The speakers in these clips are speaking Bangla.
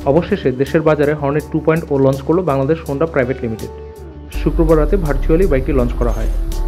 অবশেষে দেশের বাজারে হর্নেট 2.0 লঞ্চ করল বাংলাদেশ হোন্ডা প্রাইভেট লিমিটেড। শুক্রবার রাতে ভার্চুয়ালি বাইকটি লঞ্চ করা হয়।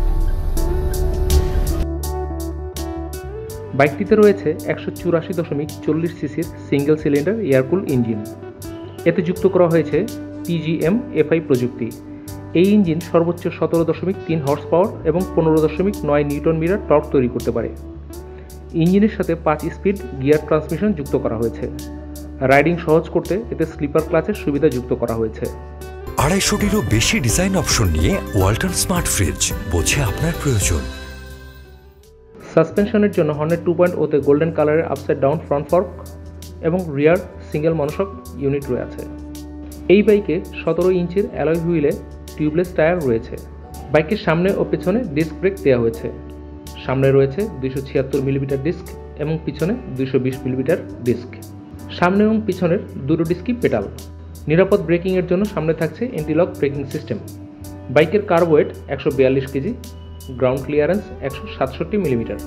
বাইকটিতে রয়েছে 184.40 সিসির সিঙ্গেল সিলিন্ডার এয়ারকুল ইঞ্জিন। এতে যুক্ত করা হয়েছে PGM-FI প্রযুক্তি। এই ইঞ্জিন সর্বোচ্চ 17.3 হর্স পাওয়ার এবং 15.9 নিউটন মিটার টর্ক তৈরি করতে পারে। ইঞ্জিনের সাথে 5 স্পিড গিয়ার ট্রান্সমিশন যুক্ত করা হয়েছে। রাইডিং সহজ করতে এতে স্লিপার ক্লাচের সুবিধা যুক্ত করা হয়েছে। 250টিরও বেশি ডিজাইন অপশন নিয়ে ওয়ালটন স্মার্ট ফ্রিজ, বোঝে আপনার প্রয়োজন। সাসপেনশনের জন্য হর্নেট 2.0 গোল্ডেন কালারের আপসাইড ডাউন ফ্রন্ট ফর্ক এবং রিয়ার সিঙ্গেল মনোশক ইউনিট রয়েছে। এই বাইকে 17 ইঞ্চির অ্যালয় হুইলে টিউবলেস টায়ার রয়েছে। বাইকের সামনে ও পেছনে ডিস্ক ব্রেক দেওয়া হয়েছে। সামনে রয়েছে 276 মিলিমিটার ডিস্ক এবং পিছনে 220 মিলিমিটার ডিস্ক। সামনে এবং পিছনের দুটো ডিস্কই পেটাল। নিরাপদ ব্রেকিংয়ের জন্য সামনে থাকছে এন্টিলক ব্রেকিং সিস্টেম। বাইকের kerb weight 142 kg, ground clearance 167 millimetre.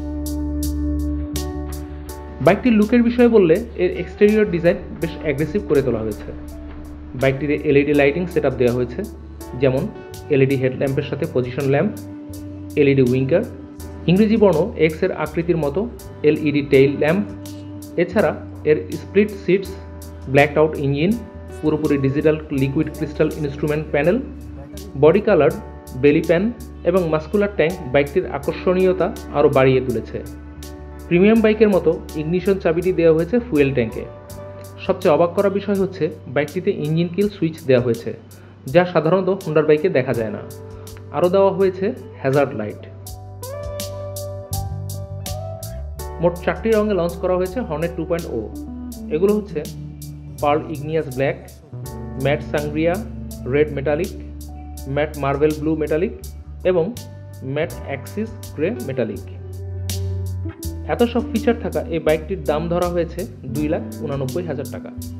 বাইকটির লুকের বিষয়ে বললে এর এক্সটেরিয়র ডিজাইন বেশ অ্যাগ্রেসিভ করে তোলা হয়েছে। বাইকটিতে LED লাইটিং সেট আপ দেওয়া হয়েছে, যেমন LED হেডল্যাম্পের সাথে পজিশন ল্যাম্প, LED উইঙ্কার, ইংরেজি বর্ণ X এর আকৃতির মতো LED টেইল ল্যাম্প। এছাড়া এর split seats, blacked out engine, পুরোপুরি digital liquid crystal instrument panel, body colour, belly pan এবং মাস্কুলার ট্যাঙ্ক বাইকটির আকর্ষণীয়তা আরও বাড়িয়ে তুলেছে। প্রিমিয়াম বাইকের মতো ইগনিশন চাবিটি দেওয়া হয়েছে ফুয়েল ট্যাঙ্কে। সবচেয়ে অবাক করা বিষয় হচ্ছে বাইকটিতে ইঞ্জিন কিল সুইচ দেওয়া হয়েছে, যা সাধারণত হোন্ডার বাইকে দেখা যায় না। আরও দেওয়া হয়েছে হ্যাজার্ড লাইট। মোট 4টি রঙে লঞ্চ করা হয়েছে হর্নেট 2.0। এগুলো হচ্ছে pearl igneous black, matte sangria red metallic, matte marble blue metallic এবং ম্যাট অ্যাক্সিস গ্রে মেটালিক। এত সব ফিচার থাকা এই বাইকটির দাম ধরা হয়েছে 2,89,000 টাকা।